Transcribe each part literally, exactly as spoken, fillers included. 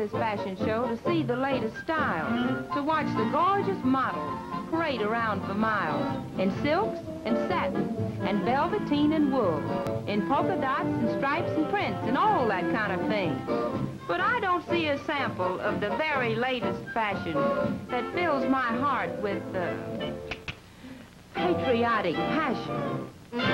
this fashion show to see the latest styles, to watch the gorgeous models parade around for miles, in silks and satin and velveteen and wool, in polka dots and stripes and prints and all that kind of thing. But I don't see a sample of the very latest fashion that fills my heart with uh, patriotic passion.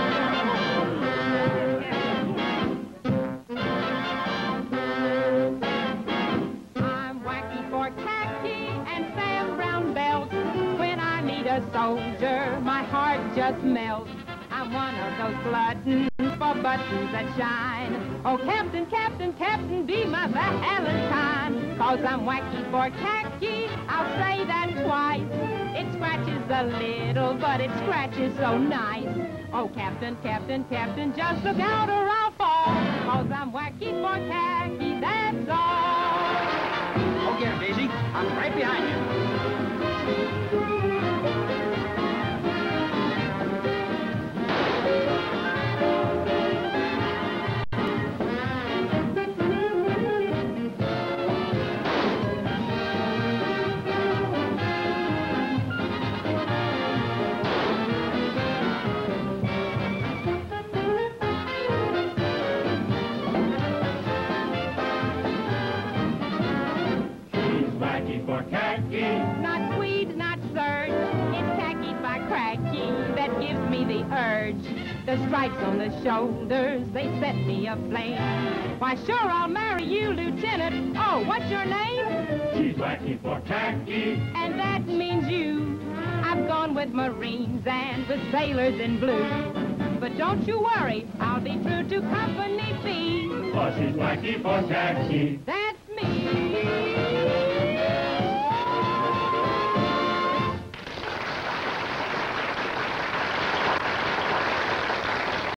I'm wacky for khaki and Sam Brown belts. When I meet a soldier, my heart just melts. I'm one of those gluttons for buttons that shine. Oh, Captain, Captain, Captain, be my Valentine. Cause I'm wacky for khaki, I'll say that twice. It scratches a little, but it scratches so nice. Oh, Captain, Captain, Captain, just look out or I'll fall. Cause I'm wacky for khaki, that's all. Oh, get it, Daisy. I'm right behind you. For khaki. Not tweed, not serge, it's khaki by cracky that gives me the urge. The stripes on the shoulders, they set me aflame. Why, sure, I'll marry you, Lieutenant. Oh, what's your name? She's wacky for khaki. And that means you. I've gone with Marines and with sailors in blue. But don't you worry, I'll be true to Company B. For she's wacky for khaki. That's